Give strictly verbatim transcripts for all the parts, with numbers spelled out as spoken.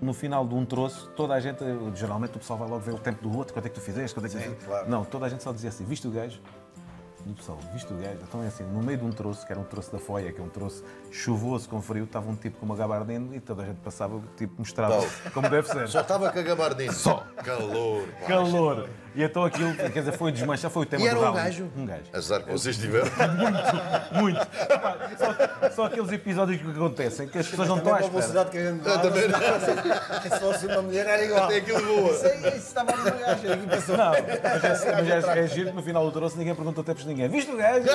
no final de um troço, toda a gente, geralmente o pessoal vai logo ver o tempo do outro, quanto é que tu fizeste, quanto é que tu Sim, fizeste. claro. Não, toda a gente só dizia assim, viste o gajo? E o pessoal, viste o gajo? Então é assim, no meio de um troço, que era um troço da Foia, que é um troço chuvoso, com frio, estava um tipo com uma gabardina e toda a gente passava, tipo, mostrava como deve ser. Só estava com a gabardina. Só. Calor. pá. Calor. E então aquilo, quer dizer, foi desmanchar, foi o tema E era do um rally. gajo? Um gajo. Azar que vocês tiveram. Muito. Epá, Só, só aqueles episódios que acontecem, que as pessoas não estão à Também com a espera. velocidade que a gente Eu também dava, se fosse uma mulher era igual. Até aquilo voa. Isso, aí- isso estava no gajo, aí passou. Não, mas é, mas é, é giro que no final do troço ninguém perguntou até para ninguém. Viste o gajo?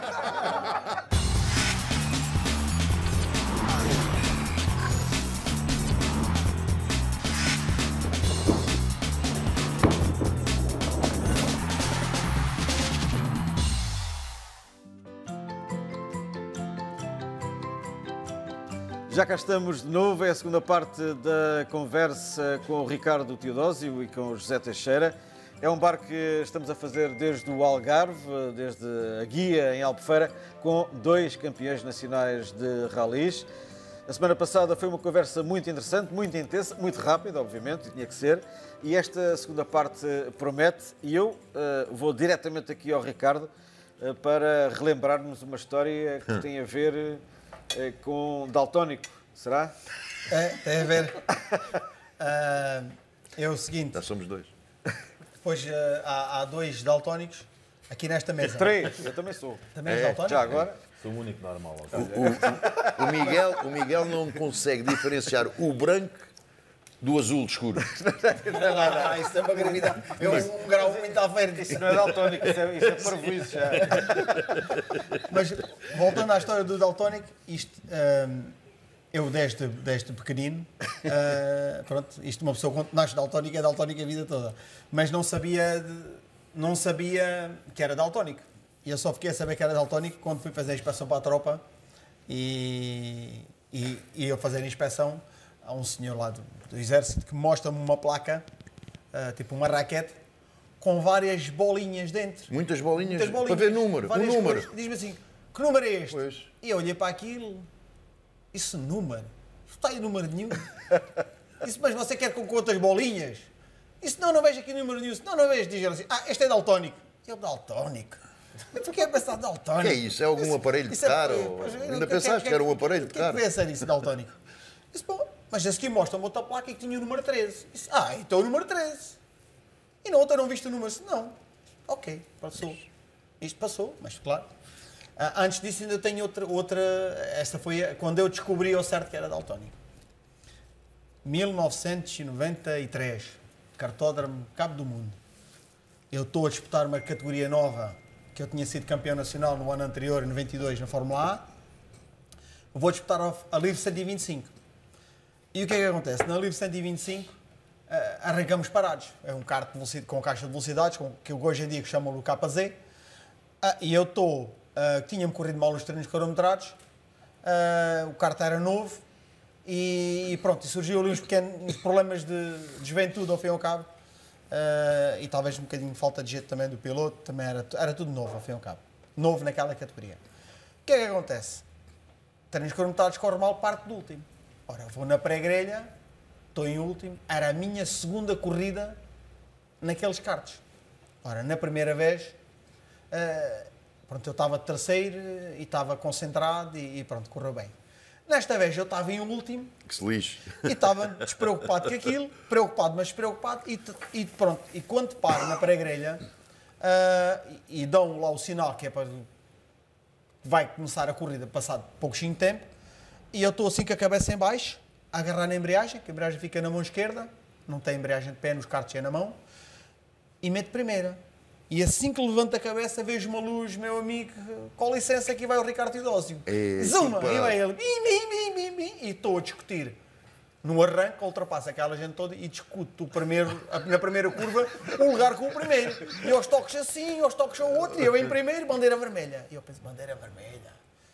Já cá estamos de novo, é a segunda parte da conversa com o Ricardo Teodósio e com o José Teixeira. É um bar que estamos a fazer desde o Algarve, desde a Guia em Albufeira, com dois campeões nacionais de ralis. A semana passada foi uma conversa muito interessante, muito intensa, muito rápida, obviamente, e tinha que ser. E esta segunda parte promete, e eu uh, vou diretamente aqui ao Ricardo uh, para relembrarmos uma história que tem a ver uh, com daltónico, será? É, tem a ver. Ah, é o seguinte, Já somos dois. depois ah, há, há dois daltónicos aqui nesta mesa. Três, eu também sou. Também és É, daltónico? Já agora? Sou o único normal. O, o- o Miguel, o Miguel não consegue diferenciar o branco do azul escuro. Ah, isso é uma gravidade. É um, um grau muito à frente. Isso não é daltónico, isso é, isso é parvoíce já. Mas, voltando à história do daltónico, isto, hum, eu desde, desde pequenino, ah, pronto, isto uma pessoa quando nasce daltónica é daltónica a vida toda, mas não sabia, de- não sabia que era daltónico. E eu só fiquei a saber que era daltónico quando fui fazer a inspeção para a tropa e, e, e eu fazer a inspeção a um senhor lá do, do exército que mostra-me uma placa, ah, tipo uma raquete, com várias bolinhas dentro. Muitas bolinhas, Muitas bolinhas, para ver número. O várias número. cores. Diz-me assim, que número é este? Pois. E eu olhei para aquilo, isso número? Não está aí número nenhum. Disse, mas você quer com quantas bolinhas? Disse, não, não vejo aqui número nenhum. Disse, não, não vejo. Diz ele assim, ah, este é daltónico. Eu, daltónico? Eu fiquei a pensar, daltónico. Que é isso? É algum Disse, aparelho de isso é- cara? ou- pois, eu- Ainda que- pensaste que era um aparelho de que é que cara? pensa nisso, daltónico? Disse, bom, mas a seguir mostra-me outra placa e que tinha o número treze. Disse, ah, então o número treze. E na outra não viste o número? Disse, não. Ok, passou. Isto passou, mas claro. Ah, antes disso ainda tenho outra, outra... Esta foi a- quando eu descobri ao certo que era daltónico. mil novecentos e noventa e três, Cartódromo Cabo do Mundo. Eu estou a disputar uma categoria nova, que eu tinha sido campeão nacional no ano anterior, em noventa e dois, na Fórmula A. Vou disputar a, a Livre cento e vinte e cinco. E o que é que acontece? Na Livre cento e vinte e cinco, eh, arrancamos parados. É um kart de velocidade, com caixa de velocidades, com, que hoje em dia chamam o K Z. Ah, e eu estou... Uh, tinha-me corrido mal nos treinos cronometrados, uh, o kart era novo e, e pronto, e surgiu ali uns pequenos problemas de, de juventude ao fim e ao cabo uh, e talvez um bocadinho de falta de jeito também do piloto, também era, era tudo novo ao fim e ao cabo, novo naquela categoria. O que é que acontece? Treinos cronometrados corre mal, parte do último. Ora, vou na pré-grelha, estou em último, era a minha segunda corrida naqueles karts. Ora, na primeira vez... Uh, Pronto, eu estava terceiro e estava concentrado e, e pronto, correu bem. Nesta vez eu estava em último Que se lixe. e estava despreocupado com aquilo, preocupado, mas despreocupado, e, t- e pronto. E quando paro na pré-grelha ah, e, e dão lá o sinal que é para vai começar a corrida passado pouquinho tempo, e eu estou assim com a cabeça em baixo, a agarrar na embreagem, que a embreagem fica na mão esquerda, não tem embreagem de pé, nos karts é na mão, e meto primeira. E assim que levanto a cabeça, vejo uma luz, meu amigo, com licença, aqui vai o Ricardo Teodósio. É, Zuma! tipo, E vai ele, bim, bim, bim, bim, bim, e estou a discutir. No arranque, ultrapassa aquela gente toda e discute o primeiro, na primeira curva o lugar com o primeiro. E aos toques assim, aos toques ao outro, e eu em primeiro, bandeira vermelha. E eu penso, bandeira vermelha?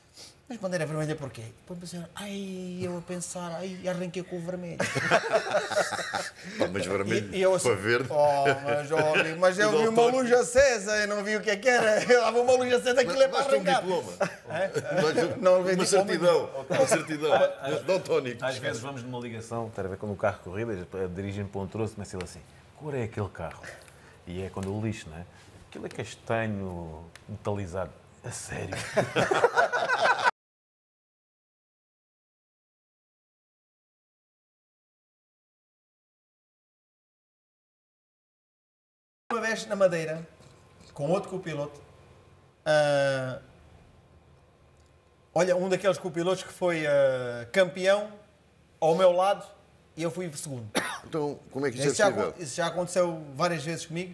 mas bandeira vermelha porquê? Depois pensei, ai, eu a pensar, ai, arranquei com o vermelho. Pá, mas vermelho E, e eu assim, para verde. oh, mas, oh, mas eu vi uma luz acesa, eu não vi o que é que era. Eu dava uma luz acesa, aquilo é para Nós temos um arrancar. diploma. É? Nós- Não levei uma diploma certidão. Uma certidão. Daltónico. Às vezes vamos numa ligação, está a ver quando o carro corridas, dirigem para um troço, começa ele assim, que cor é aquele carro? E é quando o lixo, não é? Aquilo é castanho, metalizado. A sério. Uma vez na Madeira, com outro copiloto, ah, olha, um daqueles copilotos que foi ah, campeão ao meu lado e eu fui segundo. Então, como é que isso Isso é já, possível? acon- isso já aconteceu várias vezes comigo.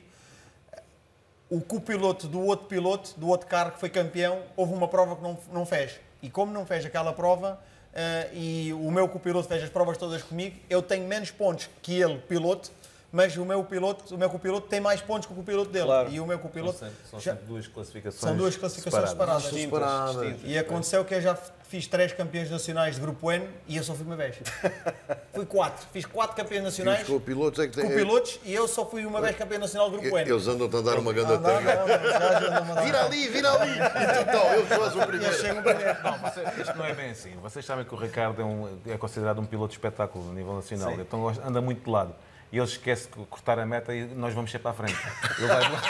O copiloto do outro piloto, do outro carro que foi campeão, houve uma prova que não, não fez. E como não fez aquela prova, ah, e o meu copiloto fez as provas todas comigo, eu tenho menos pontos que ele, piloto, mas o meu piloto, o meu copiloto tem mais pontos que o copiloto dele. Claro. E o meu copiloto São sempre, são já- sempre duas classificações são duas classificações separadas. Separadas. distintas. E aconteceu que eu já fiz três campeões nacionais de grupo N e eu só fui uma vez. Fui quatro. Fiz quatro campeões E nacionais os copilotos é que têm. com pilotos e eu só fui uma vez campeão nacional de grupo N. Eles andam-te a dar uma grande Ah, não, tanga. não, não, já, já não me dá. Vira ali, vira ali! Então, eu sou o E eu primeiro. chego primeiro. Não, vocês- isto não é bem assim. Vocês sabem que o Ricardo é, um- é considerado um piloto de espetáculo a nível nacional. Então anda muito de lado. E ele esquece de cortar a meta e nós vamos ser para a frente. Ele vai de lado.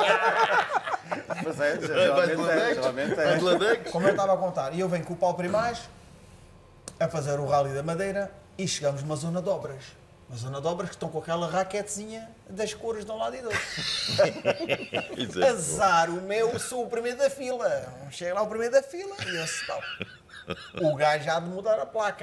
Mas é, Vai de geralmente é, Ladex, geralmente vai é. de Ladex. Como eu estava a contar, e eu venho com o Paulo Primaz a fazer o Rally da Madeira e chegamos numa zona de obras. Uma zona de obras que estão com aquela raquetezinha das cores de um lado e do outro. Isso é. Azar, o meu, sou o primeiro da fila. Chega lá o primeiro da fila e eu disse, não. O gajo há de mudar a placa.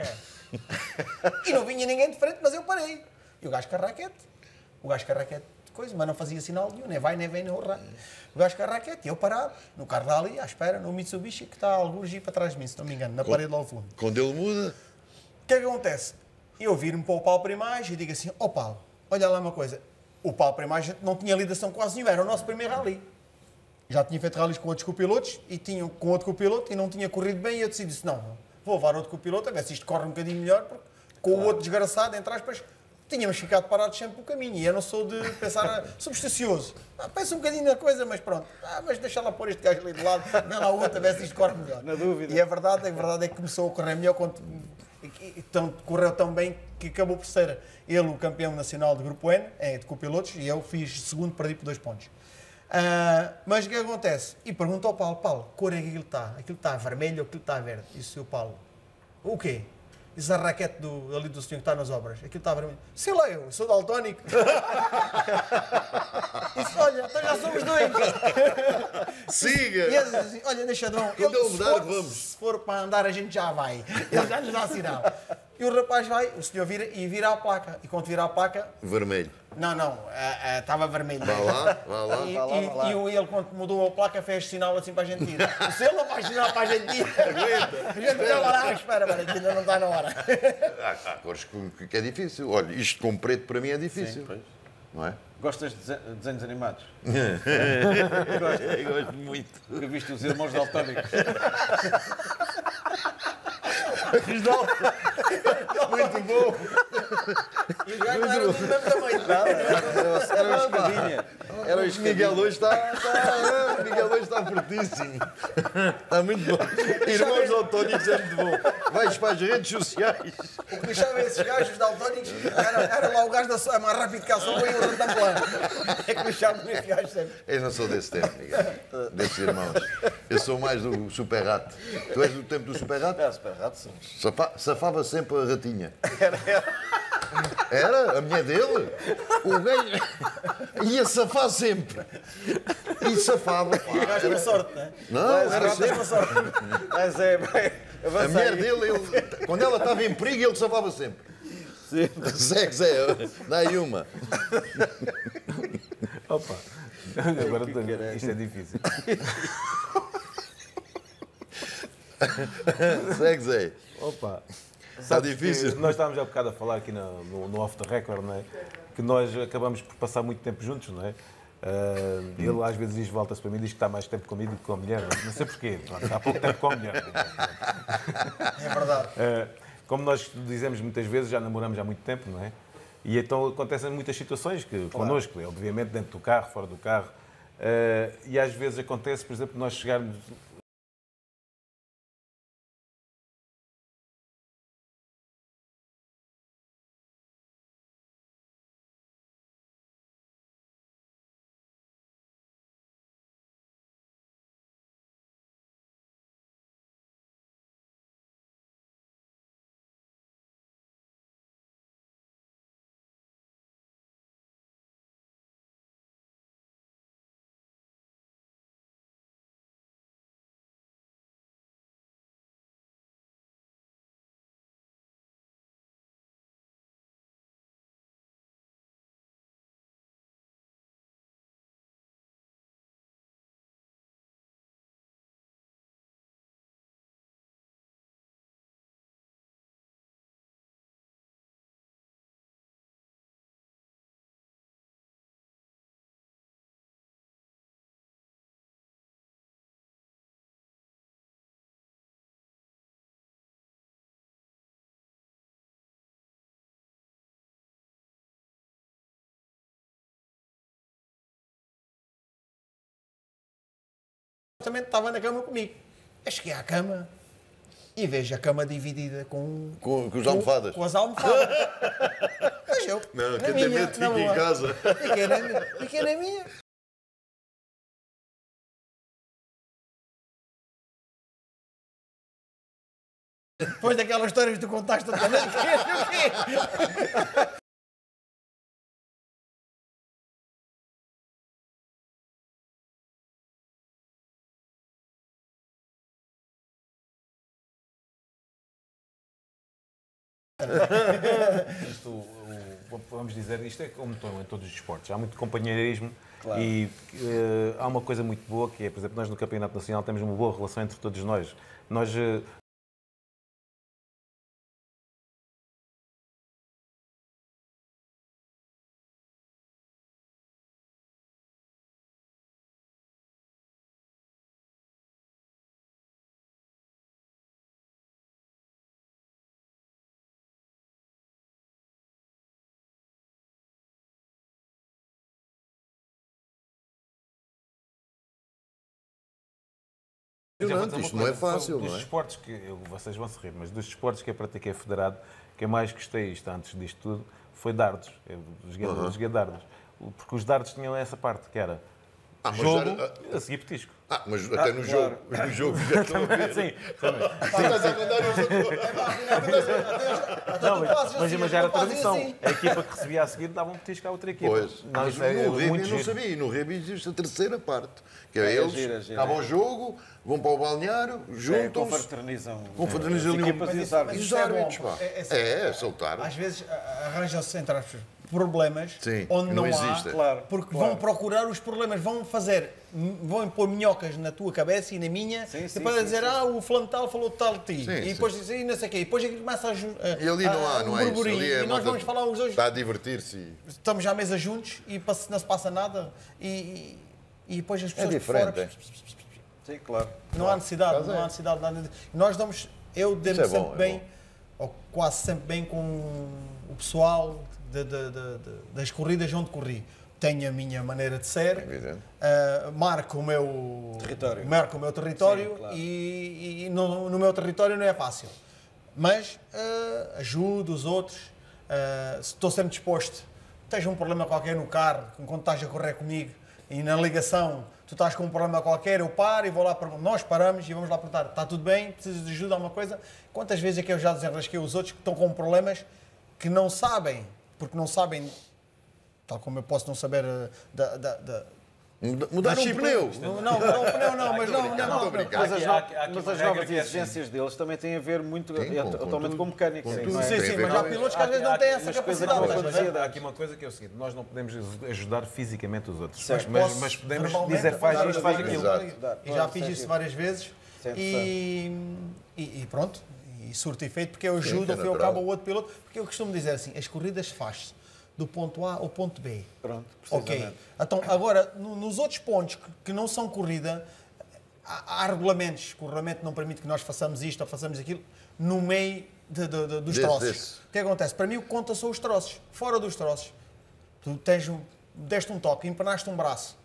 E não vinha ninguém de frente, mas eu parei. E o gajo com a raquete. O gajo com a raquete de coisa, mas não fazia sinal nenhum, nem vai, nem vem, nem honrar. O gajo com a raquete, e eu parado, no carro dali, à espera, no Mitsubishi, que está alguns para trás de mim, se não me engano, na parede lá ao fundo. Quando ele muda, O que é que acontece? Eu viro-me para o Paulo Primaz e digo assim, ó Paulo, olha lá uma coisa. O Paulo Primaz não tinha ligação quase nenhuma, era o nosso primeiro rally. Já tinha feito rallies com outros copilotos e tinha com outro copiloto e não tinha corrido bem e eu decidi, não, vou levar outro copiloto a ver se isto corre um bocadinho melhor, porque com o outro desgraçado, entre aspas, tínhamos ficado parados sempre pelo caminho e eu não sou de pensar supersticioso. Ah, pensa um bocadinho na coisa, mas pronto. Ah, mas deixa lá pôr este gajo ali de lado, vem lá o outro a ver se isto corre melhor. Na dúvida. E a verdade, a verdade é que começou a correr melhor quando e tão- correu tão bem que acabou por ser ele o campeão nacional de grupo N, é, de copilotos, e eu fiz segundo, perdi por dois pontos. Ah, mas o que acontece? E pergunto ao Paulo, Paulo, que cor é que aquilo está? Aquilo está vermelho ou aquilo está verde? Disse o Paulo, o quê? Diz a raquete do, ali do senhor que está nas obras. Aquilo está vermelho. Sei lá eu, sou daltónico. Disse, olha, então já somos dois. E siga! ele diz assim, olha, deixa Dom, Quando ele se mudar, for- vamos. Se for para andar, a gente já vai. Ele já nos dá sinal. E o rapaz vai, o senhor vira e vira a placa. E quando vira a placa, Vermelho. não, não, estava vermelho. Vá lá, vá lá. E, Vá lá, e- vá lá. e o- ele, quando mudou a placa, fez sinal assim para a gente ir. Se ele não faz sinal para a gente ir, a gente fica lá, ah, espera, espera, que ainda não está na hora. Há, há cores que, que é difícil. Olha, isto com preto para mim é difícil. Não é? Gostas de dese- desenhos animados? Eu gosto muito. Nunca viste os irmãos daltónicos? Muito bom. E os gajos não eram do mesmo tamanho. Era uma escadinha. Era uma O escadinha. Miguel hoje está. está o Miguel hoje está fortíssimo. Está muito bom. Irmãos autónicos é muito bom. Vais para as redes sociais. O que deixava esses gajos os daltónicos era, era lá o gajo da so- mais rápido que a sombra e o retamplan. É que deixavam esses gajos sempre. Eu não sou desse tempo, Miguel. Desses irmãos. Eu sou mais do Super Rato. Tu és do tempo do Super Rato? É, super rato, sim. Safa- Safava sempre a ratinha. Era a mulher dele. O gajo ia safar sempre. E safava. pá. O gajo com sorte, não é? Não, As era ratas sempre. com sorte. Mas é, bem, A avança mulher aí. dele, ele- quando ela estava em perigo, ele safava sempre. Sim. Zé, Zé, dá aí uma. Opa. Agora isto é difícil. Zé, Zé. Opa. Está difícil. Que nós estávamos há bocado a falar aqui no, no, no Off the Record, não é? Que nós acabamos por passar muito tempo juntos, não é? Ah, ele às vezes diz, volta-se para mim e diz que está mais tempo comigo do que com a mulher. Não, não sei porquê. Pronto, há pouco tempo com a mulher. É verdade. Uh, como nós dizemos muitas vezes, já namoramos há muito tempo, não é? E então acontecem muitas situações que, claro, connosco, obviamente dentro do carro, fora do carro, uh, e às vezes acontece, por exemplo, nós chegarmos... Também estava na cama comigo. Eu cheguei à cama e vejo a cama dividida com... Com, com as almofadas. Com, com as almofadas. Mas eu, Não, na quem minha, tem medo fica na em boa. casa. Fiquei na minha. Fiquei na minha. Depois daquelas histórias que tu contaste outra vez, o quê? Isto, o, o, vamos dizer, isto é como em todos os esportes, há muito companheirismo, claro, e uh, há uma coisa muito boa que é, por exemplo, nós no Campeonato Nacional temos uma boa relação entre todos nós. Nós uh, Isto não é fácil, dos não é? esportes que, eu, vocês vão se rir, mas dos esportes que eu pratiquei federado, que eu mais gostei, isto antes disto tudo, foi dardos. Eu joguei, Uhum. joguei dardos. Porque os dardos tinham essa parte, que era Ah, mas jogo já- a seguir petisco. Ah, mas até no jogo. No jogo já estou a ver. Sim, também. Estás a mandar Não, mas, fazes mas, assim, mas já era tu fazes tradição. assim. A equipa que recebia a seguir dava um petisco à outra equipa. Pois. Não, Mas isso é no rugby muito eu não giro. sabia. No rugby existe a terceira parte. Que é, É, eles gira, gira. acabam o jogo, vão para o balneário, É, juntam-se, confraternizam. confraternizam as ali equipas um- e os Mas árbitros. E os isso é bom, árbitros, pá. é- é assim, É, é soltar. Às vezes a- arranjam-se, entre aspas, problemas Sim, onde não não, existem. há, Claro, porque claro. vão procurar os problemas, vão fazer, vão pôr minhocas na tua cabeça e na minha, Sim, sim, e para sim, dizer, sim. ah, o fulano tal falou tal de ti, Sim, e sim. depois diz, e não sei o quê, e depois aquilo começa a, ju- a, E ali não há, a- não um é isso. burburinho, Ali é a e nós malta vamos falar uns dois, Está a divertir-se. e- estamos já à mesa juntos e passe- não se passa nada, e, e, e depois as pessoas de diferente, fora, é? Sim, claro. não há necessidade, Caso não é. há necessidade de nada. de- Nós damos, eu dei-me Isso é bom, sempre é bem, bom. ou quase sempre bem com o pessoal de- de- de- de- das corridas onde corri. Tenho a minha maneira de ser, Evidente. ah, marco o meu Território. marco o meu território Sim, claro. e, e no, no meu território não é fácil. Mas ah, ajudo os outros, ah, estou sempre disposto. Tens um problema qualquer no carro, enquanto estás a correr comigo e na ligação tu estás com um problema qualquer, eu paro e vou lá para. Nós paramos e vamos lá perguntar: está tudo bem? Precisas de ajuda a alguma coisa? Quantas vezes é que eu já desenrasquei os outros que estão com problemas que não sabem, porque não sabem, tal como eu posso não saber ah, da. da, da Muda- Mudar da um chip- pneu. Não, não, não, um pneu não, mas não, não, Estou a não, brincar. Mas as, Há no- aqui- há aqui mas uma as regra novas que é assim. exigências deles também têm a ver muito Sim, com- com atualmente tudo. com mecânica. Com sim, tudo. não é? Sim, Tem a sim, ver mas com há isso. pilotos que às Há- vezes há- não têm essa mas coisa capacidade. não estás a ver? acontecia. Há aqui uma coisa que é o seguinte, nós não podemos ajudar fisicamente os outros, Certo. mas, Posso mas podemos verbalmente dizer faz dar isto, a faz dica. aquilo. Exato. E já fiz isso várias vezes Sim, e, e, e pronto, e surto efeito porque eu ajudo, é ao fim e ao natural. cabo, o outro piloto, porque eu costumo dizer assim, as corridas faz-se do ponto A ao ponto B. Pronto, Ok. precisamente. Então, agora, no- nos outros pontos que, que não são corrida, há, há regulamentos, que o regulamento não permite que nós façamos isto ou façamos aquilo no meio de, de, de, dos Desse, troços. desse. O que acontece? Para mim o que conta são os troços. Fora dos troços, tu tens um, deste um toque, empenaste um braço,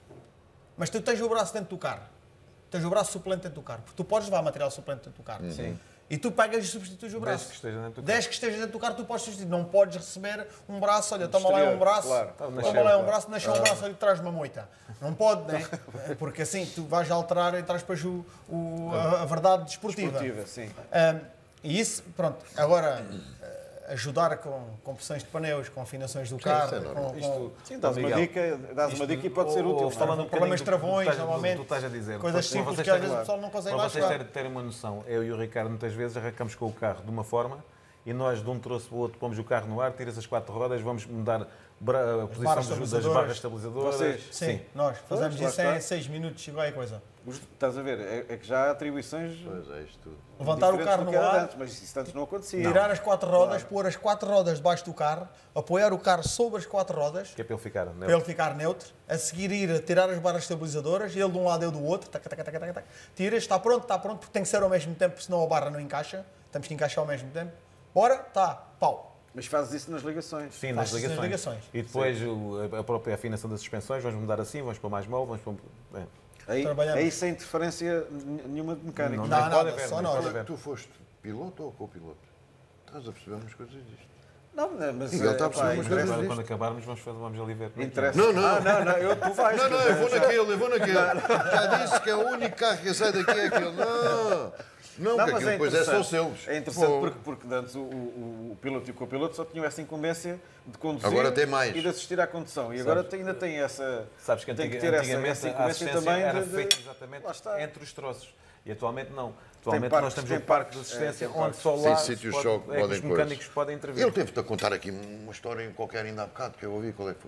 mas tu tens o braço dentro do carro. Tens o braço suplente dentro do carro. Porque tu podes levar material suplente dentro do carro. Sim. E tu pegas e substituis o braço. Desde que esteja dentro do carro. Desde que esteja dentro do carro, tu podes substituir. Não podes receber um braço, olha, toma lá Exterior, um braço, claro. toma Nasceu, lá um claro. braço, nasceu um braço ali atrás de uma moita. Não pode, né? Porque assim tu vais alterar e traz depois o, o- a, a verdade desportiva. Esportiva, sim. Ahm, e isso, pronto, agora ah, ajudar com, com pressões de pneus, com afinações do carro, isso é normal. com, Isto- com Sim, dás uma Miguel, dica, dás uma dica e pode ser ou- útil. ou falando um problemas bocadinho do- travões, do que estás- do- normalmente, do que estás a dizer. coisas Para simples vocês que às terem- vezes o pessoal não consegue Para lá vocês chegar. terem, terem uma noção, eu e o Ricardo muitas vezes arrancamos com o carro de uma forma e nós de um troço para o outro pomos o carro no ar, tiras as quatro rodas, vamos mudar bra- a posição barras dos- das estabilizadoras. barras estabilizadoras. Vocês? Sim, nós fazemos lá isso em está. seis minutos e qualquer coisa. Os- Estás a ver? É, é que já há atribuições. Pois é, isto tudo. Levantar o diferentes carro do no que era ar, antes, mas isso antes não acontecia. tirar as quatro rodas, pôr as quatro rodas debaixo do carro, apoiar o carro sobre as quatro rodas, Que é para ele ficar, não é? para ele ficar neutro, a seguir ir a tirar as barras estabilizadoras, ele de um lado eu do outro, tac, tac, tac, tac, tac, tiras, está pronto, está pronto, porque tem que ser ao mesmo tempo, senão a barra não encaixa, temos que encaixar ao mesmo tempo. Bora, tá, pau. Mas fazes isso nas ligações. Sim, nas Faz-se nas ligações. ligações. E depois o- a própria afinação das suspensões, vamos mudar assim, vamos pôr mais mole, vamos pôr... É. Aí, Trabalhamos. aí sem interferência nenhuma de mecânica. Não, Não, nem nada, pode haver, só nem nós. pode Olha, haver. tu foste piloto ou copiloto? Estás a perceber umas coisas disto? Não, não, mas Miguel, está a eh, perceber pá, umas interessa- coisas Agora, disto? quando acabarmos, vamos, fazer, vamos ali ver. interessa. Não, não. Ah, não, não, eu, tu vais. Não, tu não, eu vou vais. naquele, eu vou naquele. Já disse que é o único carro que sai daqui é aquele. Não, não, Não, que mas aquilo depois é só interessante. seus. É interessante Pô. porque, porque antes o, o, o piloto e o copiloto só tinham essa incumbência de conduzir Agora tem mais. e de assistir à condução. E agora tem, ainda tem essa. Sabes que tem que antiga- ter essa, antigamente essa a incumbência assistência também era de, de- feita exatamente Lá está. entre os troços. E atualmente não. Atualmente parques, nós temos tem um parque de parques, assistência é, tem onde parques. só Sim, lá sítios se só pode, que é que podem os coisa. mecânicos podem intervir. Ele teve-te a contar aqui uma história qualquer ainda há bocado que eu ouvi. Qual é que foi?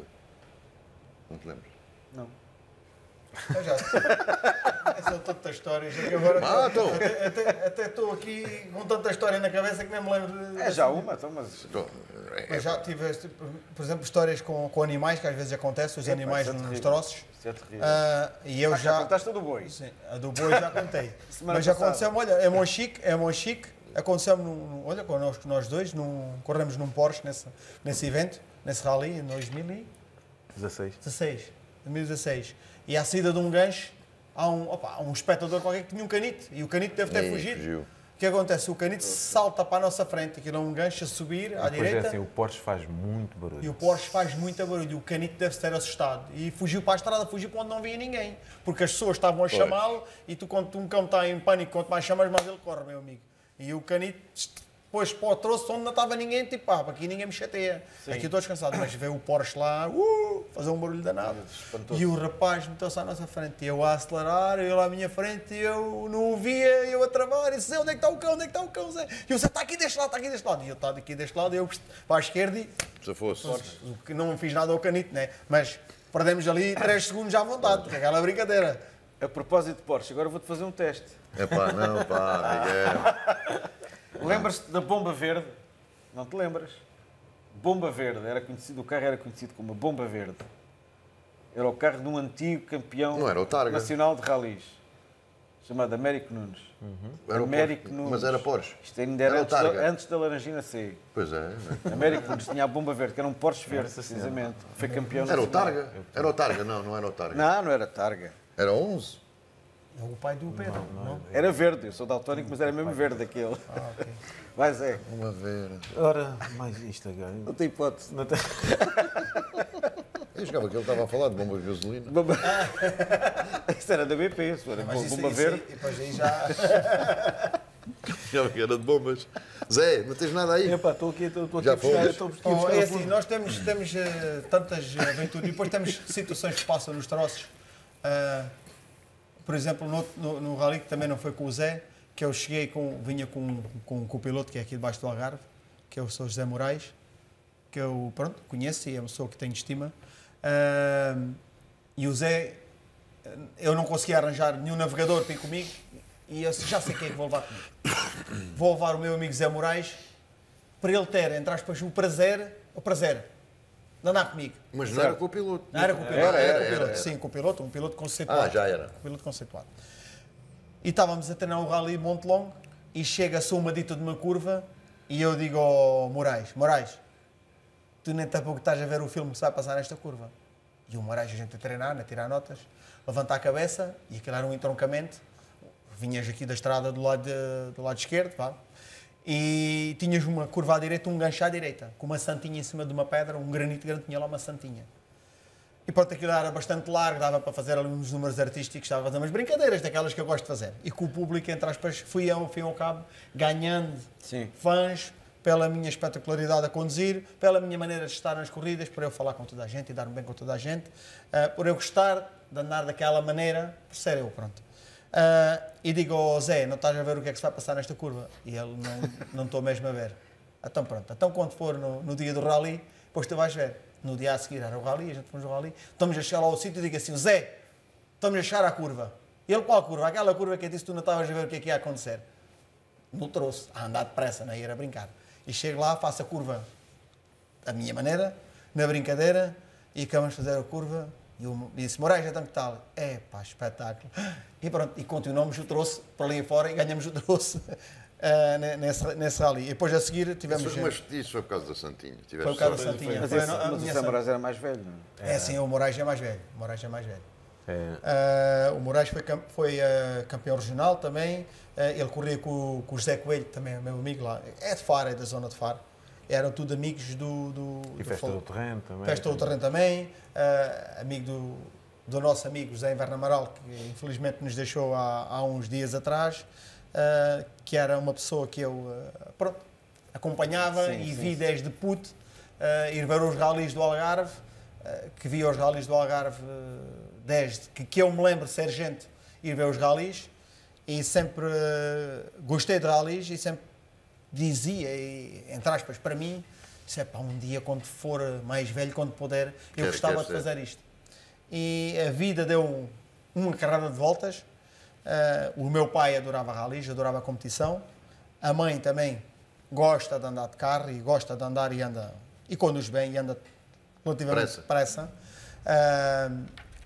Não te lembras? Não. Eu já. São tantas histórias que agora Ah, então. até- até até estou aqui com tanta história na cabeça que nem me lembro de. É já uma, então, mas. Então, é- Mas já tive, este, por exemplo, histórias com, com animais, que às vezes acontece, os Epá, animais isso é nos terrível. troços. Isso é terrível. Ah, e eu Ah, já já. contaste a do boi. Sim, a do boi já contei. Semana Mas já passada. aconteceu, olha, é Monchique, é Monchique, aconteceu num, olha, connosco nós dois, num, corremos num Porsche nesse, nesse evento, nesse rally, em dois mil e dezasseis. dezasseis. dois mil e dezasseis. E à saída de um gancho, há um, opa, há um espectador qualquer que tinha um canito, e o canito deve ter Ih, fugido. fugiu. O que acontece? O canito salta para a nossa frente, aquilo é um gancho a subir à Depois é direita. assim, o Porsche faz muito barulho. E o Porsche faz muito barulho, o canito deve-se ter assustado. E fugiu para a estrada, fugiu para onde não via ninguém. Porque as pessoas estavam a chamá-lo e tu, quando um cão está em pânico, quanto mais chamas, mais ele corre, meu amigo. E o canito depois para o troço onde não estava ninguém, tipo, pá, aqui ninguém me chateia. Aqui estou descansado, mas vê o Porsche lá, uh, fazer um barulho danado. E o rapaz meteu-se à nossa frente, e eu a acelerar, eu lá à minha frente, e eu não o via, eu a travar, e Zé, onde é que está o cão, onde é que está o cão, Zé? E eu, Zé, está aqui deste lado, está aqui deste lado. E eu, está aqui deste lado, e eu para a esquerda e Se fosse. o que não fiz nada ao canito, né? Mas perdemos ali três segundos à vontade, porque aquela brincadeira. A propósito de Porsche, agora vou-te fazer um teste. É pá, não, pá, Miguel. Lembras-te da Bomba Verde? Não te lembras? Bomba Verde, era conhecido, o carro era conhecido como a Bomba Verde. Era o carro de um antigo campeão Não era o Targa. nacional de ralis, chamado Américo Nunes. Era o Américo Porsche. Nunes. Mas era Porsche. Isto ainda era, Era o antes, da, Targa. antes da Laranjina C. Pois é. Américo Nunes tinha a Bomba Verde, que era um Porsche verde, Essa senhora. precisamente. Foi campeão Era o nacional. Targa? Era o Targa, não, não era o Targa. Não, não era Targa. Era onze? É o pai do Pedro, não? Era verde, eu sou daltónico, mas era mesmo verde aquele. Ah, ok. Vai, Zé. Uma ver. Ora, mais isto agora. Não tem hipótese. Não tem... Eu jogava que ele estava a falar de bombas de gasolina. Bomba... Isso era da B P, isso era Mas isso, Bomba isso, Verde. e depois aí já. Jogava que era de bombas. Zé, não tens nada aí? Epá, estou aqui, estou estou aqui Já a buscar, fomos. estou aqui a Oh, buscar é o assim, fundo. nós temos, temos eh, tantas aventuras e depois temos situações que passam nos troços. Ah, por exemplo, no, no, no rally, que também não foi com o Zé, que eu cheguei com, vinha com, com, com o piloto que é aqui debaixo do Algarve, que é o Sr. José Moraes, que eu pronto, conheço e é uma pessoa que tenho estima. Ah, e o Zé, eu não conseguia arranjar nenhum navegador para ir comigo e eu já sei quem é que vou levar comigo. Vou levar o meu amigo Zé Moraes para ele ter, entre aspas, o prazer, o prazer de andar comigo. Mas não era com o piloto. Não era com o piloto, Era, era, era, com o piloto, era. sim, com o piloto, um piloto conceituado. Ah, já era. Um piloto conceituado. E estávamos a treinar o rally Monte Longo e chega-se uma dita de uma curva e eu digo ao Moraes, Moraes, tu nem tampouco estás a ver o filme que se vai passar nesta curva. E o Moraes, a gente a treinar, a tirar notas, levanta a cabeça e aquilo era um entroncamento. Vinhas aqui da estrada do lado, de, do lado esquerdo, pá, e tinhas uma curva à direita, um gancho à direita, com uma santinha em cima de uma pedra, um granito grande, tinha lá uma santinha. E pronto, aquilo era bastante largo, dava para fazer ali uns números artísticos, dava para fazer umas brincadeiras, daquelas que eu gosto de fazer. E com o público, entre aspas, fui ao fim e ao cabo, ganhando Sim. fãs pela minha espetacularidade a conduzir, pela minha maneira de estar nas corridas, por eu falar com toda a gente e dar-me bem com toda a gente, uh, por eu gostar de andar daquela maneira, por ser eu, pronto. Uh, e digo ao Zé, não estás a ver o que é que se vai passar nesta curva? E ele, não, não estou mesmo a ver. Então pronto, então quando for no, no dia do rally, depois tu vais ver. No dia a seguir era o rally, a gente fomos ao rally, estamos a chegar lá ao sítio e digo assim, Zé, estamos a chegar à curva. E ele, qual curva? Aquela curva que eu disse que tu não estavas a ver o que é que ia acontecer. Não trouxe, a andar depressa, não ia a brincar. E chego lá, faço a curva da minha maneira, na brincadeira, e acabamos de fazer a curva, e eu disse, Moraes, já estamos que tal? É pá, espetáculo. E pronto, e continuamos o troço para ali fora e ganhamos o troço uh, nesse, nesse rally. E depois a seguir tivemos... Isso, mas isso foi por causa da Santinha? Foi por causa da Santinha. Mas, Foi esse, a- a mas minha o Zé Moraes era mais velho, não é? É sim, o Moraes é mais velho. O Moraes é mais velho. É. Uh, o Moraes foi, cam- foi uh, campeão regional também. Uh, ele corria com, com o José Coelho, também é meu amigo lá. É de Faro, é da zona de Faro. Eram tudo amigos do... do E do Festa Fol- do Terreno também. Festa do Terreno também. Uh, amigo do, do nosso amigo José Inverno Amaral, que infelizmente nos deixou há, há uns dias atrás, uh, que era uma pessoa que eu uh, pronto, acompanhava Sim, e sim, vi sim. desde puto uh, ir ver os ralis do Algarve, uh, que vi os ralis do Algarve uh, desde que, que eu me lembro de ser gente, ir ver os ralis, e sempre uh, gostei de ralis e sempre dizia, e, entre aspas, para mim, disse, pá, um dia quando for mais velho, quando puder, eu Quero- gostava quero de ser. fazer isto. E a vida deu uma carrada de voltas. Uh, o meu pai adorava ralis, adorava a competição. A mãe também gosta de andar de carro e gosta de andar e anda, e conduz bem e anda relativamente depressa. Uh,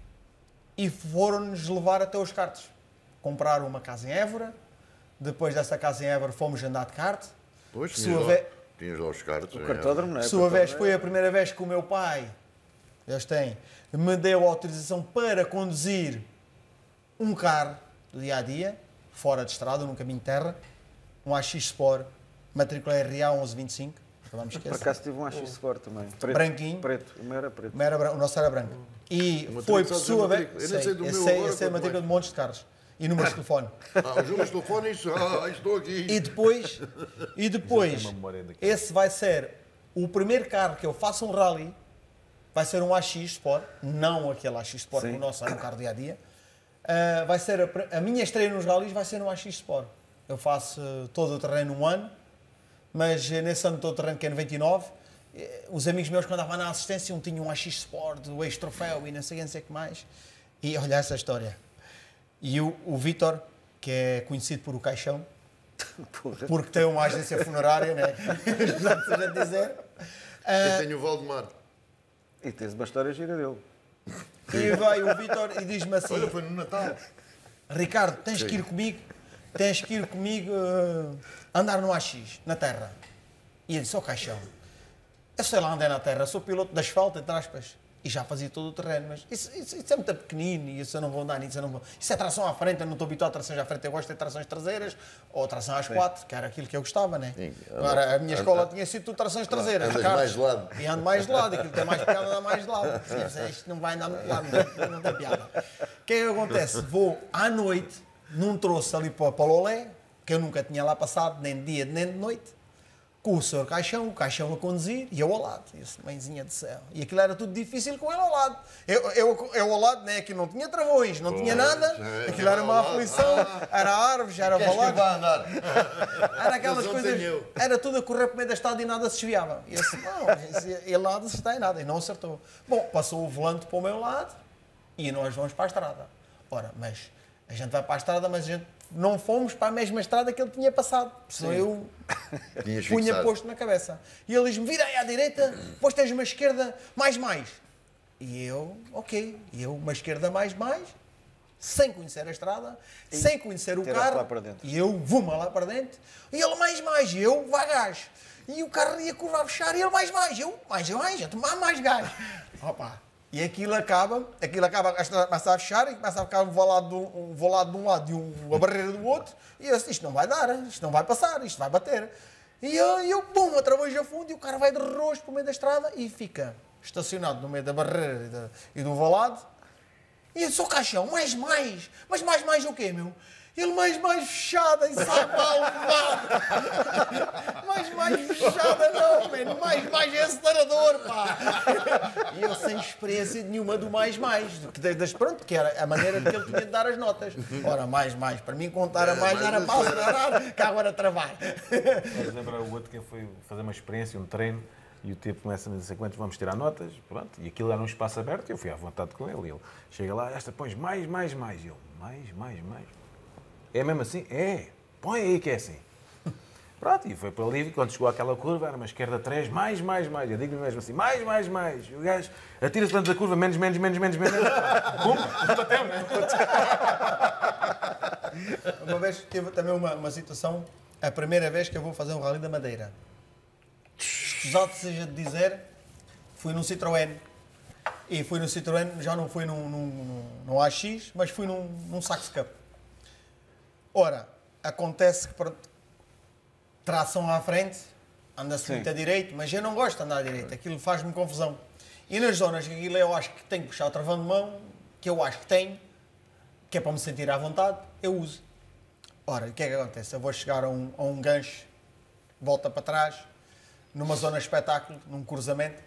e foram-nos levar até os karts. Compraram uma casa em Évora. Depois dessa casa em Évora fomos andar de kart. Pois, Sua tinhas, lá, ve- tinhas lá os cartos. O cartódromo, não é? Por O sua vez, cartódromo foi é- a primeira vez que o meu pai, eles têm, me deu autorização para conduzir um carro do dia a dia, fora de estrada, num caminho de terra, um A X Sport, matrícula R A onze vinte e cinco, não vamos Por esquecer. acaso tive um A X Sport também. Preto, Branquinho. Preto. O meu era preto. Mas era bran- o nosso era branco. E Uma foi matrícula, por sabes sua a vez. matrícula? Eu nem sei do eu meu sei, agora, eu sei a quanto matrícula mais. de montes de carros e números de telefone. Ah, os números de telefone, isso, ah, estou aqui. E depois, e depois uma memória daquilo. esse vai ser o primeiro carro que eu faço um rally, vai ser um A X Sport, não aquele A X Sport, Sim. que o nosso é um carro dia a dia. Uh, vai ser a, pr- a minha estreia nos rallies vai ser no A X Sport. Eu faço uh, todo o terreno um ano, mas uh, nesse ano todo o terreno que é noventa e nove, eh, os amigos meus quando andavam na assistência um tinham um A X Sport, o ex-troféu e não sei, não sei o que mais. E olha essa história. E o, o Vítor, que é conhecido por o Caixão, Porra. porque tem uma agência funerária, né? Já precisa dizer. Eu tenho o Valdemar. E tens uma história gira dele. E vai o Vítor e diz-me assim: Olha, foi no Natal. Ricardo, tens Sim. que ir comigo, tens que ir comigo uh, andar no A X, na terra. E ele disse: ó Caixão, eu sei lá andar na terra, sou piloto de asfalto, entre aspas. E já fazia todo o terreno, mas isso, isso, isso é muito pequenino e isso eu não vou andar nisso, eu não vou. Isso é tração à frente, eu não estou habituado a trações à frente, eu gosto de trações traseiras ou tração às quatro, que era aquilo que eu gostava, né? Sim. Agora, a minha Anda- escola tinha sido tudo trações traseiras. Andas Ricardo. mais de lado. E ando mais de lado, aquilo que tem mais piada anda mais de lado. Sim, mas isto não vai andar muito de lado, não, não tem piada. O que é que acontece? Vou à noite, num troço ali para, para o Lolé, que eu nunca tinha lá passado, nem de dia nem de noite, com o senhor Caixão, o Caixão a conduzir e eu ao lado. E esse mãezinha do céu. E aquilo era tudo difícil com ele ao lado. Eu, eu, eu ao lado, né, aquilo não tinha travões, não tinha nada, é, aquilo era uma ao lado. aflição, era árvores, era Queres que eu valado. vá andar? Era aquelas Mas coisas, ontem eu. era tudo a correr para o meio da estrada e nada se desviava. E eu disse, não, esse- ele nada se está em nada, e não acertou. Bom, passou o volante para o meu lado e nós vamos para a estrada. Ora, mas a gente vai para a estrada, mas a gente não fomos para a mesma estrada que ele tinha passado. Senão eu Tinhas punha fixado. posto na cabeça. E ele diz-me, vira aí à direita, depois tens uma esquerda, mais, mais. E eu, ok. E eu, uma esquerda, mais, mais. sem conhecer a estrada, e sem conhecer o carro. Lá para dentro. E eu vou lá para dentro. E ele mais, mais. E eu, vai gás. E o carro ia curvar a fechar. E ele mais, mais. Eu, mais, mais. A tomar mais gás. Opa. E aquilo acaba, aquilo acaba, a estrada começa a fechar e começa a ficar um volado de um, um, volado de um lado e um, a barreira do outro. E eu disse, isto não vai dar, isto não vai passar, isto vai bater. E eu, eu pum, através a fundo e o cara vai de rosto para o meio da estrada e fica estacionado no meio da barreira e, da, e do volado. E eu sou caixão, mais, mais. Mas mais, mais o quê, meu? Ele mais, mais fechada e sabe mal levado. Mais, mais fechada não, mano. Mais, mais é acelerador, pá. E eu sem experiência nenhuma do mais, mais. Das, pronto, que era a maneira que ele tinha de dar as notas. Ora, mais, mais. Para mim contar a mais era para acelerar, cá agora travar. Mas lembra o outro que foi fazer uma experiência, um treino, e o tipo começa a dizer quantos vamos tirar notas, pronto, e aquilo era um espaço aberto, e eu fui à vontade com ele. Ele chega lá, esta pões mais, mais, mais. E eu, mais, mais, mais. É mesmo assim? É. Põe aí que é assim. Pronto, e foi para ali, e quando chegou àquela curva, era uma esquerda três, mais, mais, mais. Eu digo-lhe mesmo assim, mais, mais, mais. E o gajo atira-se dentro da curva, menos, menos, menos, menos, menos. Pum, até, né? Uma vez teve também uma, uma situação, a primeira vez que eu vou fazer um Rally da Madeira. Escusado seja de dizer, fui num Citroën. E fui no Citroën, já não fui num, num, num A X, mas fui num, num Saxo Cup. Ora, acontece que pronto, tração à frente, anda-se muito a direito, mas eu não gosto de andar à direita, aquilo faz-me confusão. E nas zonas que aquilo eu acho que tenho que puxar o travão de mão, que eu acho que tenho, que é para me sentir à vontade, eu uso. Ora, o que é que acontece? Eu vou chegar a um, a um gancho, volta para trás, numa zona de espetáculo, num cruzamento,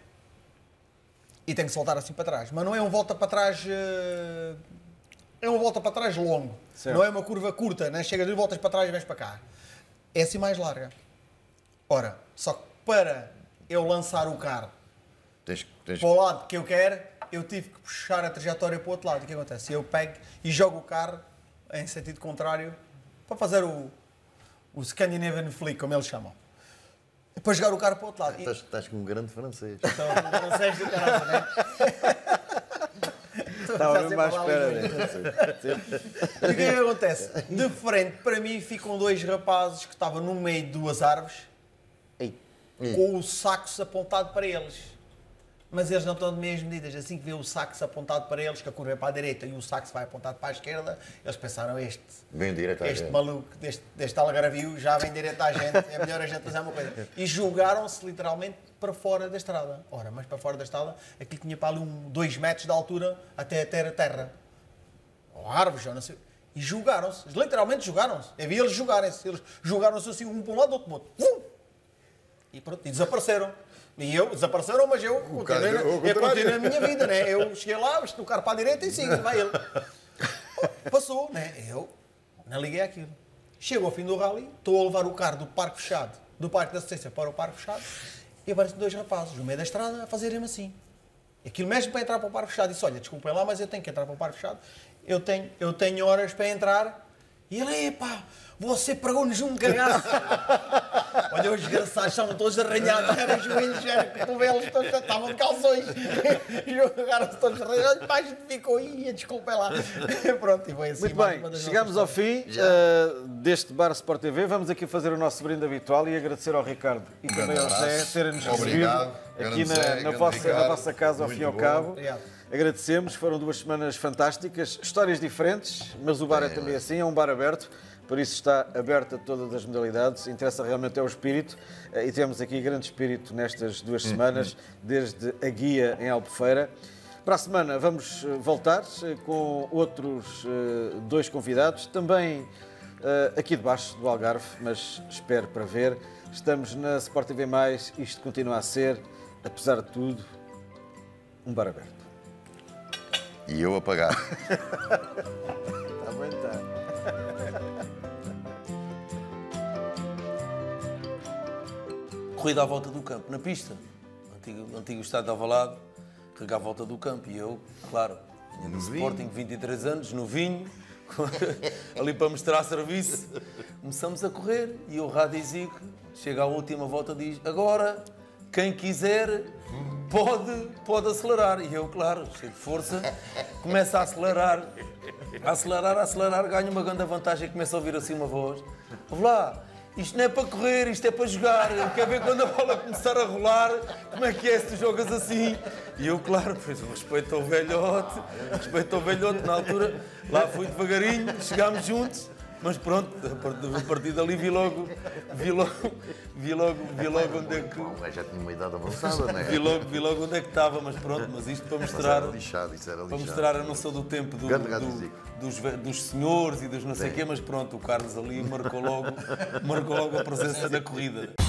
e tenho que soltar assim para trás. Mas não é um volta para trás... Uh, é uma volta para trás longo. Certo. Não é uma curva curta, né? Chega de voltas para trás e vens para cá. É assim mais larga. Ora, só que para eu lançar o carro tens, tens... para o lado que eu quero, eu tive que puxar a trajetória para o outro lado. O que acontece? Eu pego e jogo o carro em sentido contrário para fazer o, o Scandinavian Flick, como eles chamam. Para jogar o carro para o outro lado. Estás, estás com um grande francês. Então, um francês do caralho, não é? Estava mesmo à espera. E o que é que acontece? De frente, para mim, ficam dois rapazes que estavam no meio de duas árvores, Ei. com o saxo apontado para eles. Mas eles não estão de meias medidas. Assim que vê o saxo apontado para eles, que a curva é para a direita e o saxo vai apontado para a esquerda, eles pensaram, este, este maluco, deste, deste algarvio, já vem direto à gente, é melhor a gente fazer uma coisa. E julgaram-se literalmente para fora da estrada. Ora, mas para fora da estrada, aquilo tinha para ali um, dois metros de altura até ter a terra. Ou árvores, ou não sei. E julgaram-se, literalmente julgaram-se. Havia eles julgarem-se. Eles julgaram-se assim, um para um lado, outro para o outro. Uh! E pronto, e desapareceram. E eu, desapareceram, mas eu continuei, na, eu continuei a minha vida, né? Eu cheguei lá, vesti o carro para a direita e sigo, vai ele. Passou, né? Eu não liguei aquilo. Chego ao fim do rally, estou a levar o carro do parque fechado, do parque da assistência para o parque fechado, e aparecem dois rapazes no meio da estrada a fazerem assim. Aquilo mexe para entrar para o parque fechado. Disse, olha, desculpem lá, mas eu tenho que entrar para o parque fechado. Eu tenho, eu tenho horas para entrar. E ele, epá, você pregou-nos um cagaço. Olha, os desgraçados estavam todos arranhados, eram joelhos, eram cotovelos, todos estavam de calções. Jogaram-se todos arranhados, depois ficou aí, desculpem lá. Pronto, e foi assim. Muito bem, chegamos ao fim uh, deste Bar Sport T V. Vamos aqui fazer o nosso brinde habitual e agradecer ao Ricardo e um também ao José terem-nos recebido aqui na, na, vossa, na vossa casa, ao fim e ao cabo. Obrigado. Agradecemos, foram duas semanas fantásticas, histórias diferentes, mas o bar é também assim, é um bar aberto, por isso está aberto a todas as modalidades, interessa realmente é o espírito, e temos aqui grande espírito nestas duas semanas, desde a guia em Albufeira. Para a semana vamos voltar com outros dois convidados, também aqui debaixo do Algarve, mas espero para ver. Estamos na Sport T V mais, isto continua a ser, apesar de tudo, um bar aberto. E eu a pagar. Está bem, está. Corrida à volta do campo, na pista. Antigo, antigo estádio de Alvalade, corrida à volta do campo. E eu, claro, tinha no Sporting vinte e três anos, novinho, ali para mostrar serviço. Começamos a correr e o rádio Zico chega à última volta e diz: agora, quem quiser, pode, pode acelerar. E eu, claro, cheio de força, começo a acelerar, a acelerar, a acelerar, ganho uma grande vantagem e começo a ouvir assim uma voz. Ouve lá, isto não é para correr, isto é para jogar. Eu quero ver quando a bola começar a rolar, como é que é se tu jogas assim. E eu, claro, pois respeito ao velhote, respeito ao velhote, na altura, lá fui devagarinho, chegámos juntos. Mas pronto, a partir dali vi logo, vi logo, vi logo, vi logo onde é que... O gajo já tinha uma idade avançada, não é? Vi logo, vi logo onde é que estava, mas pronto, mas isto para mostrar... Mas era lixado, isso era para lixado. mostrar, eu não sou do tempo do, Grande do, Radizico. dos, ve- dos senhores e dos não sei o quê, mas pronto, o Carlos ali marcou logo, marcou logo a presença na corrida.